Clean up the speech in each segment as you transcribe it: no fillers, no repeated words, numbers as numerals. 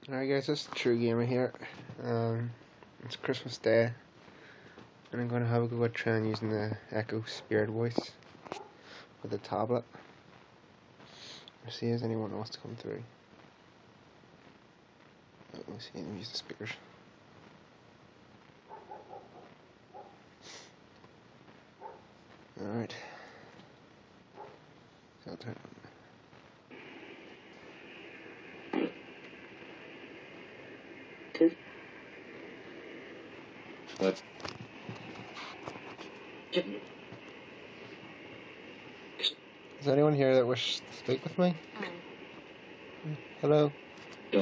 Alright guys, it's True Gamer here. It's Christmas Day and I'm going to have a go at trying using the Echo Spirit Voice with the tablet. Let's see if anyone wants to come through. Let's see, let me use the speakers. Alright. So I'll turn it on. What? Is there anyone here that wishes to speak with me? Hello? Do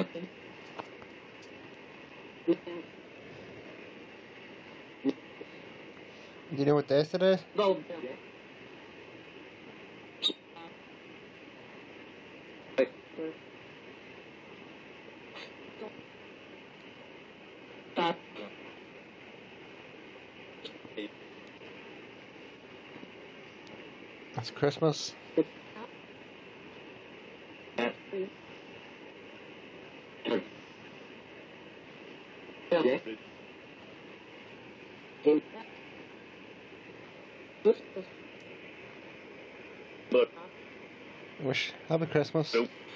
you know what day it is? It's Christmas. Wish happy Christmas.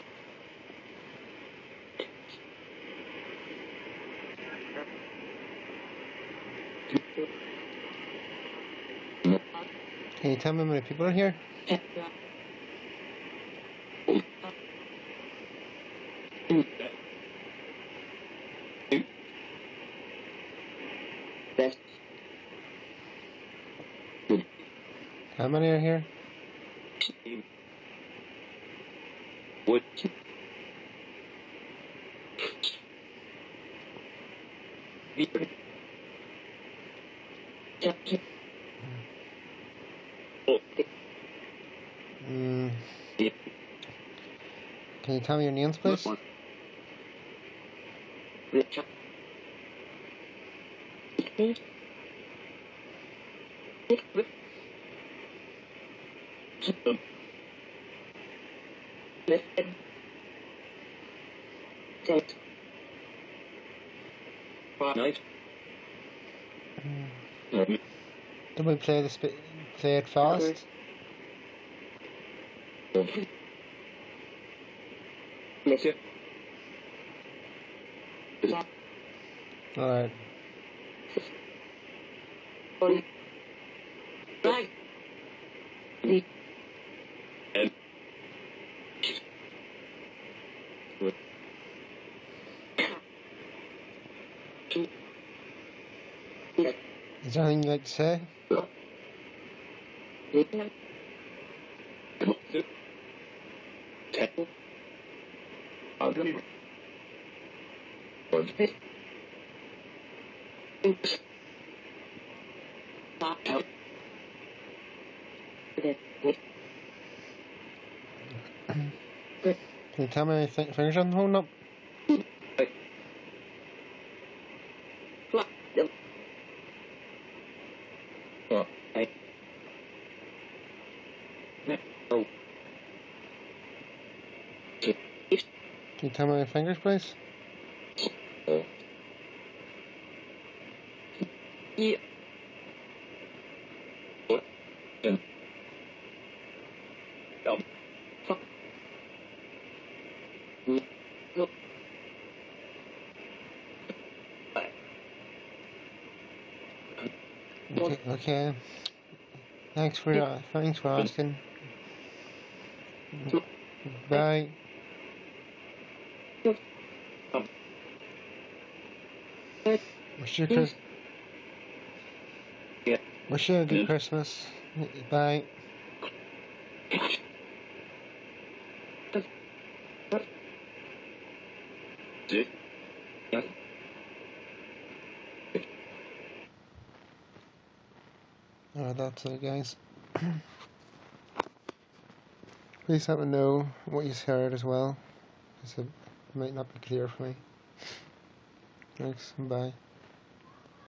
Can you tell me how many people are here? How many are here? What? Can you tell me your names, please? Did we play play it fast? Alright. Is there anything you'd like to say? Can you tell me any fingers I'm holding up? Can you tell me my fingers, please? Yeah. Okay. Thanks for asking. Bye. Wish you a good Christmas. Bye. Alright, that's it, guys. Please let me know what you heard as well, because it might not be clear for me. Thanks, bye.